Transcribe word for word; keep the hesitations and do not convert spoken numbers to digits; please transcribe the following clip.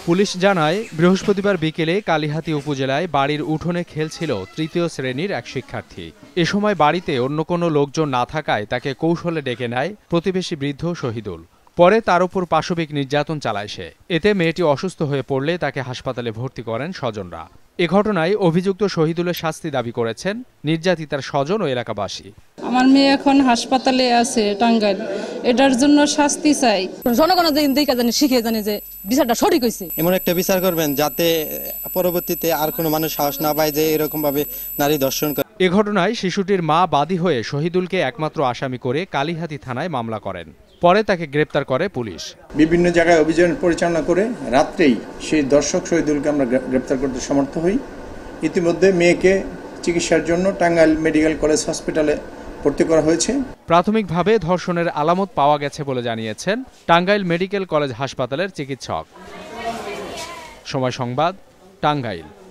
Police জানায়, বৃহস্পতিবার বিকেলে কালিহাতী উপজেলায় বাড়ির উঠোনে খেলছিল তৃতীয় শ্রেণীর এক শিক্ষার্থী। এ সময় বাড়িতে অন্য কোনো লোকজন না থাকায় তাকে কৌশলে ডেকে নেয় প্রতিবেশী বৃদ্ধ শহীদুল। পরে তার উপর পাশবিক নির্যাতন চালায় সে। এতে মেয়েটি অসুস্থ হয়ে পড়লে তাকে হাসপাতালে ভর্তি করেন স্বজনরা। এ ঘটনায় অভিযুক্ত শহীদুলের শাস্তি দাবি করেছেন নির্যাতিতার স্বজন ও এলাকাবাসী। আমার মেয়ে এখন হাসপাতালে আছে টাঙ্গাইল, এটার জন্য শাস্তি চাই। জনগণ দেখে জানি শিখে জানি যে বিচারটা সঠিক হয়েছে। এমন একটা বিচার করবেন যাতে পরবর্তীতে আর কোনো মানুষ সাহস না পায় যে এরকম ভাবে নারী ধর্ষণ করে। এ ঘটনায় শিশুটির মা বাদী হয়ে শহীদুলকে একমাত্র আসামি করে কালিহাতী থানায় মামলা করেন। পরে তাকে গ্রেপ্তার করে পুলিশ। বিভিন্ন জায়গায় অভিযান পরিচালনা করে রাত্রেই সেই দর্শক শহীদুলকে আমরা গ্রেপ্তার করতে সমর্থ হই। ইতিমধ্যে মেয়েকে চিকিৎসার জন্য টাঙ্গাইল মেডিকেল কলেজ হসপিটালে ভর্তি করা হয়েছে। প্রাথমিকভাবে ধর্ষণের আলামত পাওয়া গেছে বলে জানিয়েছেন টাঙ্গাইল মেডিকেল কলেজ হাসপাতালের চিকিৎসক। সময় সংবাদ, টাঙ্গাইল।